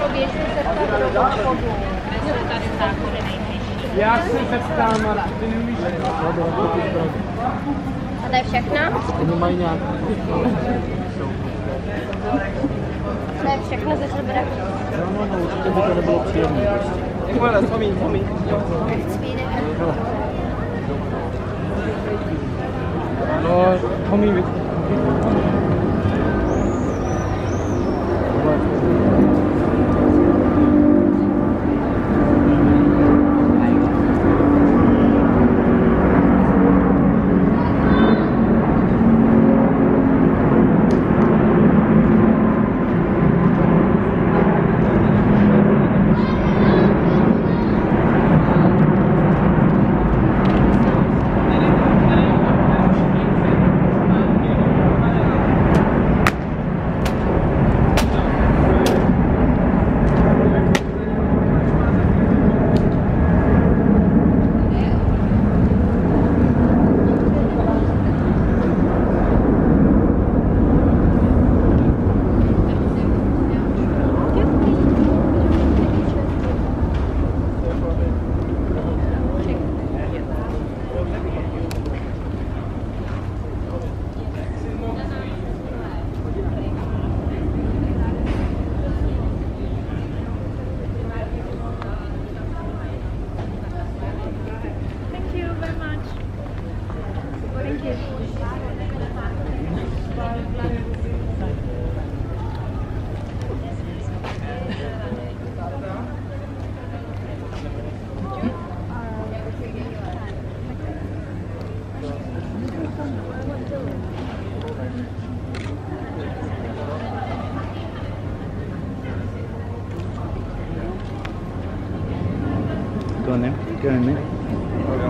Běžte se zeptat do obchodu. Jestli tady záchody nejbližší. Já se zeptám, ale ty neumíš. A to je všechno? Oni mají nějak. To je všechno ze sebe. No, určitě by to nebylo příjemné. Jakmile, vzpomín. No, pomím. Go on then, go in there.